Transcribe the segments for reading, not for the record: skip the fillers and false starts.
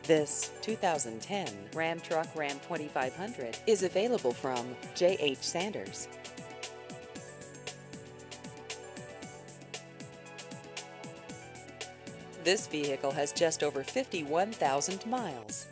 This 2010 Ram Truck Ram 2500 is available from J.H. Sanders. This vehicle has just over 51,000 miles.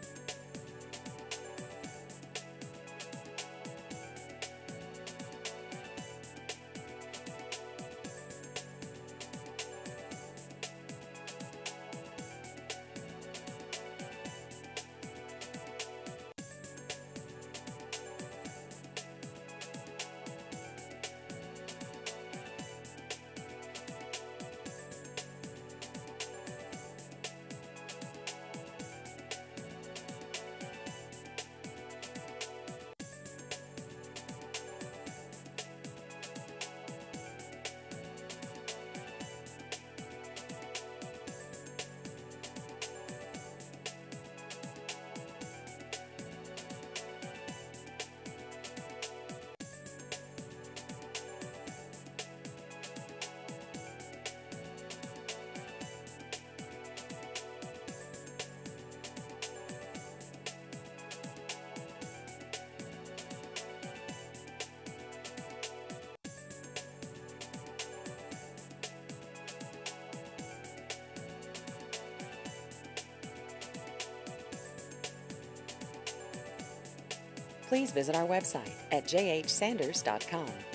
Please visit our website at jhsanders.com.